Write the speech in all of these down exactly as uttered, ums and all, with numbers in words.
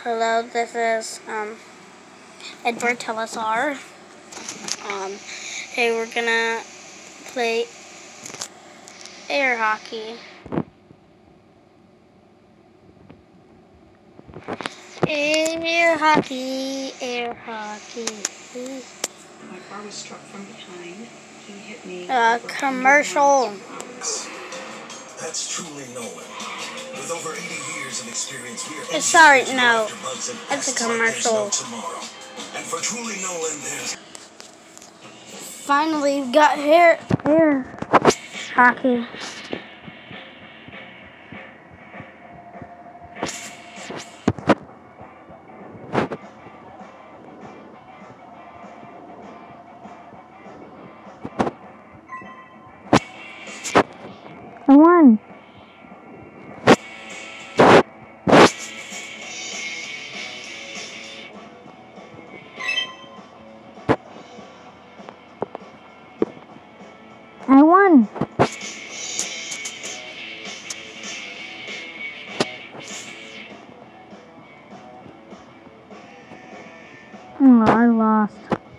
Hello, this is um, Edward Telesar. Um, hey, we're gonna play air hockey. Air hockey, air hockey. My car was struck from behind. He hit me. Uh, commercial. That's truly Nolan. With over eighty years of experience, we are Uh, sorry, engineers no. who go after bugs and That's a pests like there's no commercial. tomorrow. And for truly Nolan, there's Finally, we got air, air hockey. I won. I won. Oh, I lost.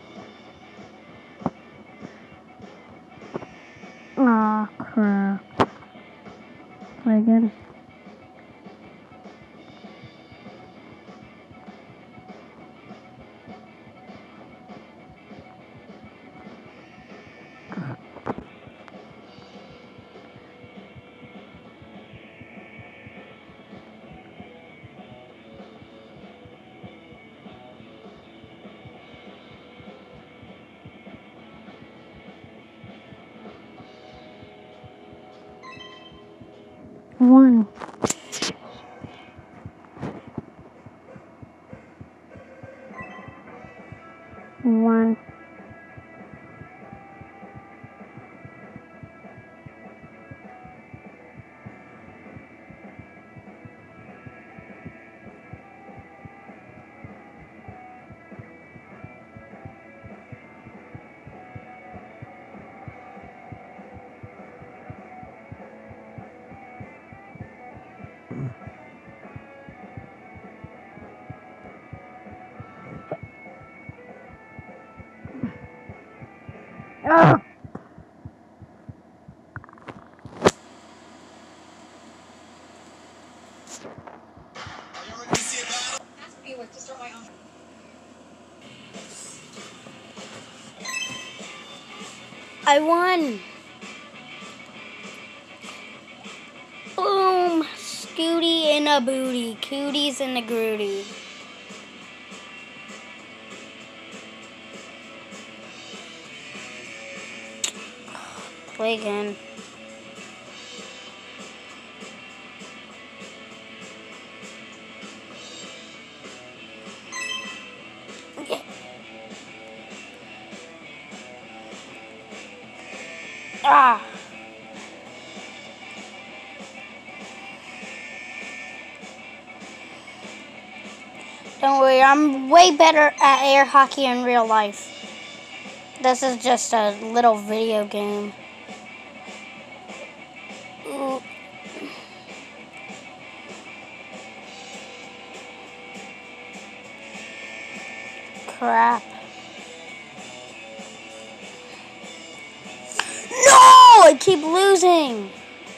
Aw, oh, crap. Play again. One. One. Oh. I won. Boom. Scooty in a booty. Cooties in a grooty. Play again. Yeah. Ah. Don't worry, I'm way better at air hockey in real life. This is just a little video game. Ooh. Crap. No! I keep losing.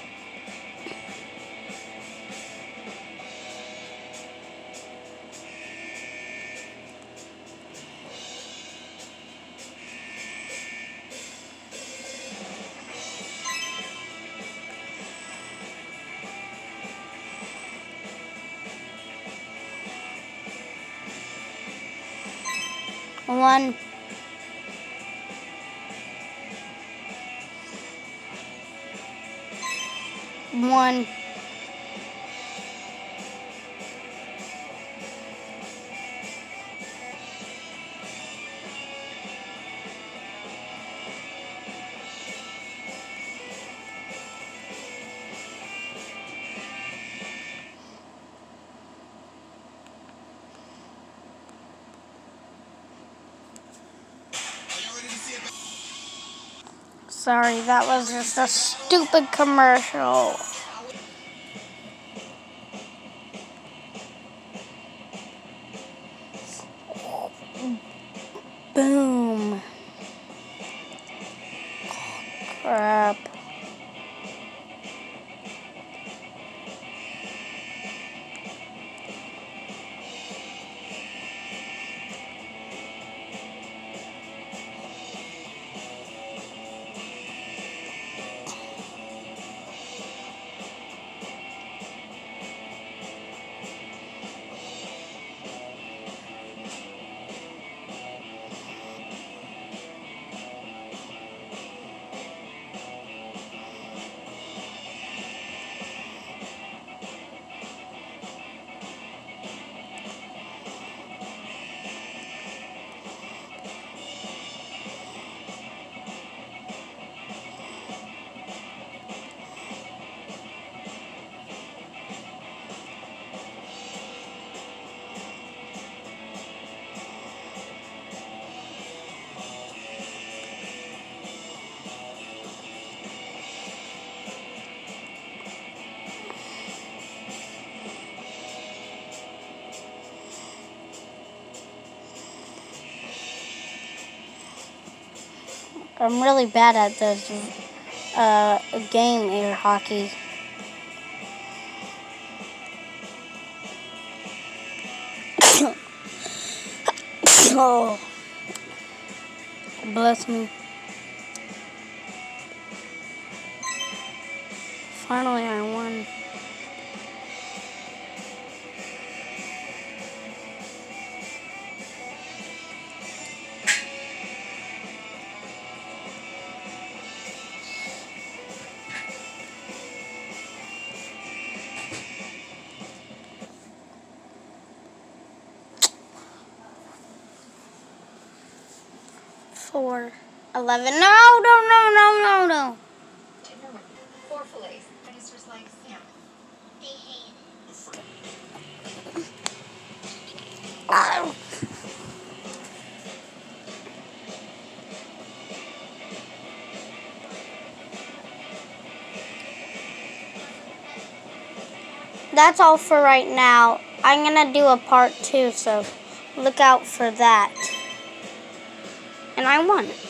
One. One. Sorry, that was just a stupid commercial. Boom. Crap. I'm really bad at this uh, game, air hockey. Oh, bless me. Finally, I won. Four. Eleven. No, no, no, no, no, no. Four fillets. Ministers like salmon. They hate it. Ow. That's all for right now. I'm gonna do a part two, so look out for that. And I won.